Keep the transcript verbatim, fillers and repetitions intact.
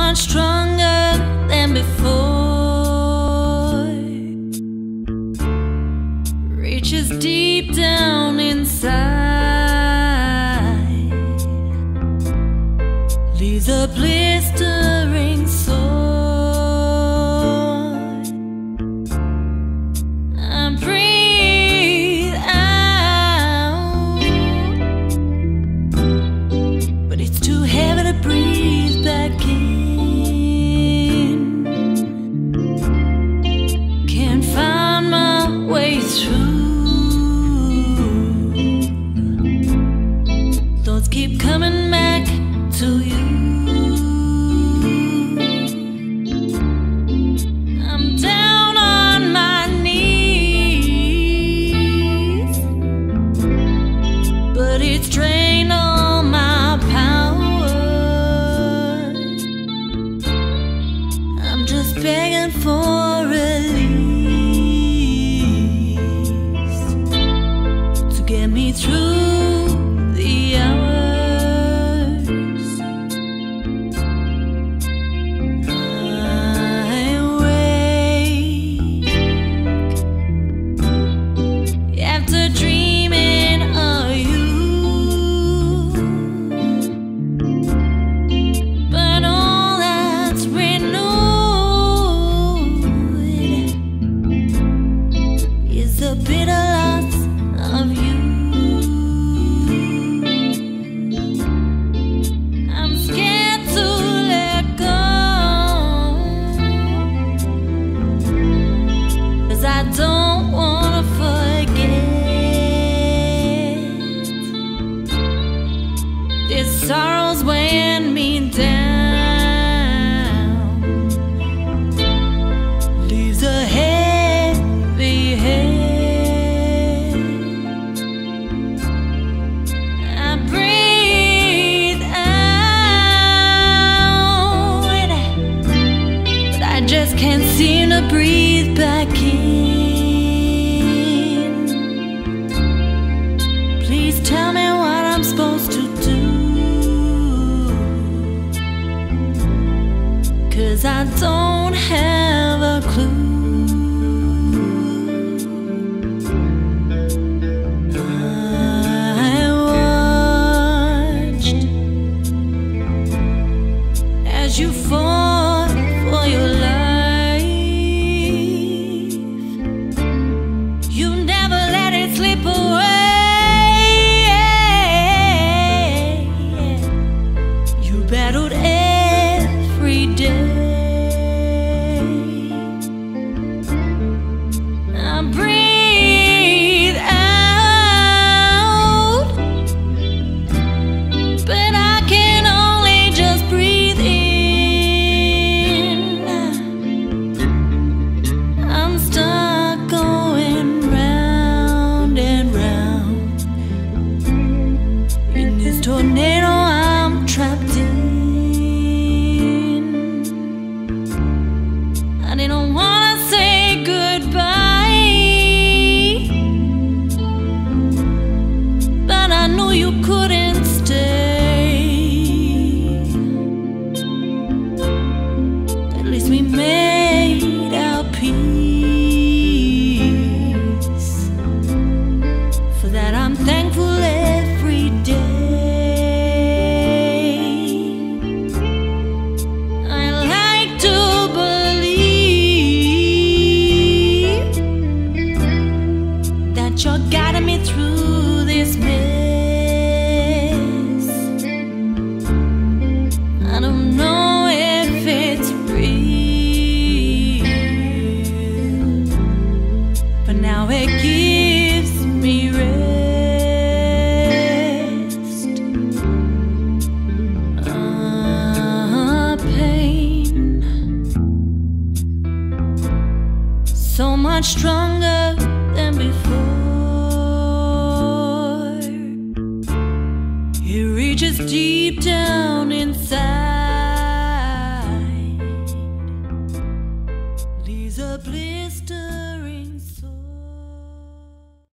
much stronger than before. Reaches deep down inside, leaves a blistering sore. I breathe out, but it's too heavy to breathe back in. Can't find my way through. Thoughts keep coming back to you. I'm down on my knees, but it's drained all my power. I'm just begging for release to get me through the hours. I wake after dreaming of you, but all that's renewed is the bitter loss of you. I'm scared to let go, 'cause I don't wanna forget. This sorrow's weighing me down, leaves a heavy head. I breathe out, but I just can't seem to breathe back in. Please tell me what I'm supposed to do, 'cause I don't have a clue. I watched as you fought for your life. You never let it slip away. You battled every day. I breathe out, but I can only just breathe in. I'm stuck going round and round in this tornado I'm trapped in. I didn't wanna say goodbye, but I knew you couldn't stay. At least we made our peace. For that I'm thankful every day. I like to believe that you're guiding me through this mess. I don't know